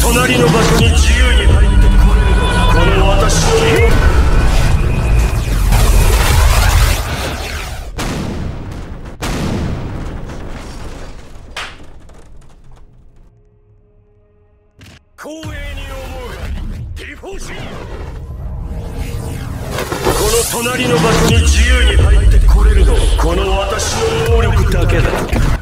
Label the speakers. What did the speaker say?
Speaker 1: 隣の場所に自由に入ってこれるのはこの私の光栄に思うティフォーシー。この隣の場所に自由に入ってこれるのはこの私の能力だけだ。